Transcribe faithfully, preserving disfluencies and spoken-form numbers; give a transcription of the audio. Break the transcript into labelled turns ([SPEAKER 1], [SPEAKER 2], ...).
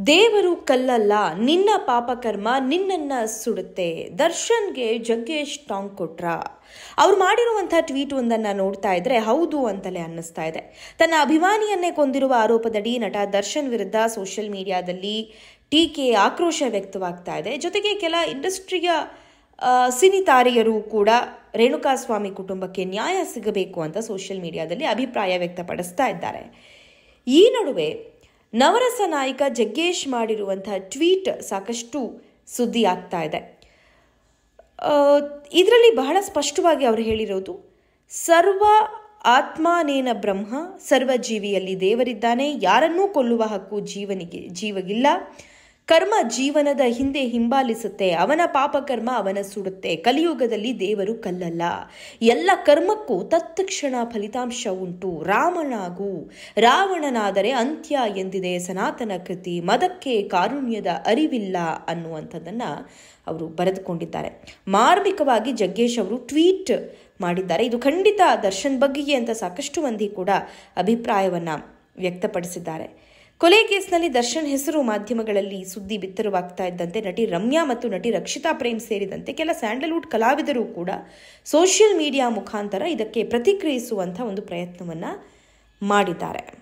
[SPEAKER 1] ದೇವರು ಕಲ್ಲಲ್ಲ, ನಿನ್ನ ಪಾಪಕರ್ಮ ನಿನ್ನನ್ನ ಸುಡುತ್ತೆ. ದರ್ಶನ್ಗೆ ಜಗ್ಗೇಶ್ ಟಾಂಗ್ ಕೊಟ್ರ. ಅವ್ರು ಮಾಡಿರುವಂತಹ ಟ್ವೀಟ್ ಒಂದನ್ನು ನೋಡ್ತಾ ಇದ್ರೆ ಹೌದು ಅಂತಲೇ ಅನ್ನಿಸ್ತಾ ಇದೆ. ತನ್ನ ಅಭಿಮಾನಿಯನ್ನೇ ಕೊಂದಿರುವ ಆರೋಪದಡಿ ನಟ ದರ್ಶನ್ ವಿರುದ್ಧ ಸೋಷಿಯಲ್ ಮೀಡಿಯಾದಲ್ಲಿ ಟೀಕೆ, ಆಕ್ರೋಶ ವ್ಯಕ್ತವಾಗ್ತಾ ಇದೆ. ಜೊತೆಗೆ ಕೆಲ ಇಂಡಸ್ಟ್ರಿಯ ಸಿನಿ ತಾರೆಯರು ಕೂಡ ರೇಣುಕಾಸ್ವಾಮಿ ಕುಟುಂಬಕ್ಕೆ ನ್ಯಾಯ ಸಿಗಬೇಕು ಅಂತ ಸೋಷಿಯಲ್ ಮೀಡಿಯಾದಲ್ಲಿ ಅಭಿಪ್ರಾಯ ವ್ಯಕ್ತಪಡಿಸ್ತಾ ಇದ್ದಾರೆ. ಈ ನಡುವೆ ನವರಸ ನಾಯಕ ಜಗ್ಗೇಶ್ ಮಾಡಿರುವಂತಹ ಟ್ವೀಟ್ ಸಾಕಷ್ಟು ಸುದ್ದಿ ಆಗ್ತಾ ಇದೆ. ಇದರಲ್ಲಿ ಬಹಳ ಸ್ಪಷ್ಟವಾಗಿ ಅವರು ಹೇಳಿರೋದು, ಸರ್ವ ಆತ್ಮನೇನ ಬ್ರಹ್ಮ, ಸರ್ವ ಜೀವಿಯಲ್ಲಿ ದೇವರಿದ್ದಾನೆ, ಯಾರನ್ನೂ ಕೊಲ್ಲುವ ಹಕ್ಕು ಜೀವನಿಗೆ ಜೀವಗಿಲ್ಲ. ಕರ್ಮ ಜೀವನದ ಹಿಂದೆ ಹಿಂಬಾಲಿಸುತ್ತೆ, ಅವನ ಪಾಪಕರ್ಮ ಅವನ ಸುಡುತ್ತೆ. ಕಲಿಯುಗದಲ್ಲಿ ದೇವರು ಕಲ್ಲಲ್ಲ, ಎಲ್ಲ ಕರ್ಮಕ್ಕೂ ತತ್ಕ್ಷಣ ಫಲಿತಾಂಶ ಉಂಟು. ರಾಮನಾಗು, ರಾವಣನಾದರೆ ಅಂತ್ಯ ಎಂದಿದೆ ಸನಾತನ ಕೃತಿ, ಮದಕ್ಕೆ ಕಾರುಣ್ಯದ ಅರಿವಿಲ್ಲ ಅನ್ನುವಂಥದ್ದನ್ನು ಅವರು ಬರೆದುಕೊಂಡಿದ್ದಾರೆ. ಮಾರ್ಮಿಕವಾಗಿ ಜಗ್ಗೇಶ್ ಅವರು ಟ್ವೀಟ್ ಮಾಡಿದ್ದಾರೆ. ಇದು ಖಂಡಿತ ದರ್ಶನ್ ಬಗ್ಗೆಯೇ ಅಂತ ಸಾಕಷ್ಟು ಮಂದಿ ಕೂಡ ಅಭಿಪ್ರಾಯವನ್ನು ವ್ಯಕ್ತಪಡಿಸಿದ್ದಾರೆ. ಕೊಲೆ ಕೇಸ್ನಲ್ಲಿ ದರ್ಶನ್ ಹೆಸರು ಮಾಧ್ಯಮಗಳಲ್ಲಿ ಸುದ್ದಿ ಬಿತ್ತರವಾಗ್ತಾ ಇದ್ದಂತೆ ನಟಿ ರಮ್ಯಾ ಮತ್ತು ನಟಿ ರಕ್ಷಿತಾ ಪ್ರೇಮ್ ಸೇರಿದಂತೆ ಕೆಲ ಸ್ಯಾಂಡಲ್ವುಡ್ ಕಲಾವಿದರು ಕೂಡ ಸೋಷಿಯಲ್ ಮೀಡಿಯಾ ಮುಖಾಂತರ ಇದಕ್ಕೆ ಪ್ರತಿಕ್ರಿಯಿಸುವಂಥ ಒಂದು ಪ್ರಯತ್ನವನ್ನು ಮಾಡಿದ್ದಾರೆ.